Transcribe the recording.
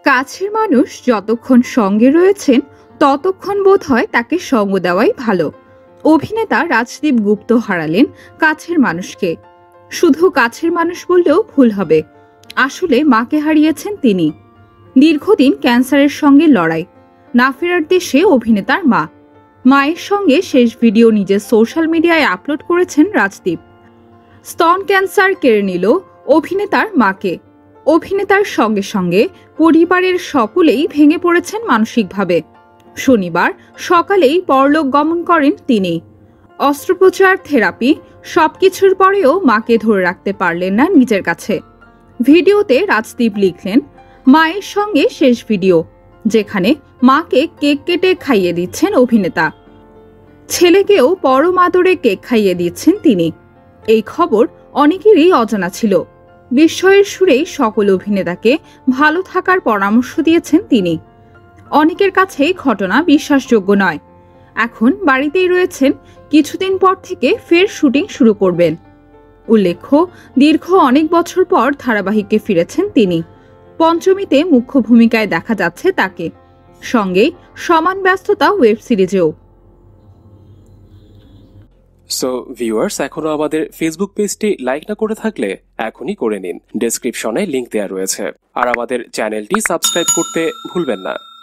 কাছের মানুষ যতক্ষণ সঙ্গে রয়েছেন ততক্ষণ বোধ হয় তাকে সঙ্গ দেওয়াই ভালো। অভিনেতা রাজদীপ গুপ্ত হারালেন কাছের মানুষকে। শুধু কাছের মানুষ বললেও ভুল হবে, আসলে মাকে হারিয়েছেন তিনি। দীর্ঘদিন ক্যান্সারের সঙ্গে লড়াই, না ফেরার দেশে অভিনেতার মা। মায়ের সঙ্গে শেষ ভিডিও নিজের সোশ্যাল মিডিয়ায় আপলোড করেছেন রাজদীপ। স্তন ক্যান্সার কেড়ে নিল অভিনেতার মাকে। অভিনেতার সঙ্গে সঙ্গে পরিবারের সকলেই ভেঙে পড়েছেন মানসিকভাবে। শনিবার সকালেই পরলোক গমন করেন তিনি। অস্ত্রোপচার, থেরাপি সবকিছুর পরেও মাকে ধরে রাখতে পারলেন না নিজের কাছে। ভিডিওতে রাজদীপ লিখলেন, মায়ের সঙ্গে শেষ ভিডিও, যেখানে মাকে কেক কেটে খাইয়ে দিচ্ছেন অভিনেতা। ছেলেকেও পরম আদরে কেক খাইয়ে দিচ্ছেন তিনি। এই খবর অনেকেরই অজানা ছিল। বিস্ময়ের সুরেই সকল অভিনেতাকে ভালো থাকার পরামর্শ দিয়েছেন তিনি। অনেকের কাছেই ঘটনা বিশ্বাসযোগ্য নয়। এখন বাড়িতেই রয়েছেন, কিছুদিন পর থেকে ফের শুটিং শুরু করবেন। উল্লেখ্য, দীর্ঘ অনেক বছর পর ধারাবাহিকে ফিরেছেন তিনি। পঞ্চমীতে মুখ্য ভূমিকায় দেখা যাচ্ছে তাকে, সঙ্গেই সমান ব্যস্ততা ওয়েব সিরিজেও। সো ভিউয়ার্স, এখনো আমাদের ফেসবুক পেজটি লাইক না করে থাকলে এখনই করে নিন। ডেসক্রিপশনে লিংক দেওয়া রয়েছে। আর আমাদের চ্যানেলটি সাবস্ক্রাইব করতে ভুলবেন না।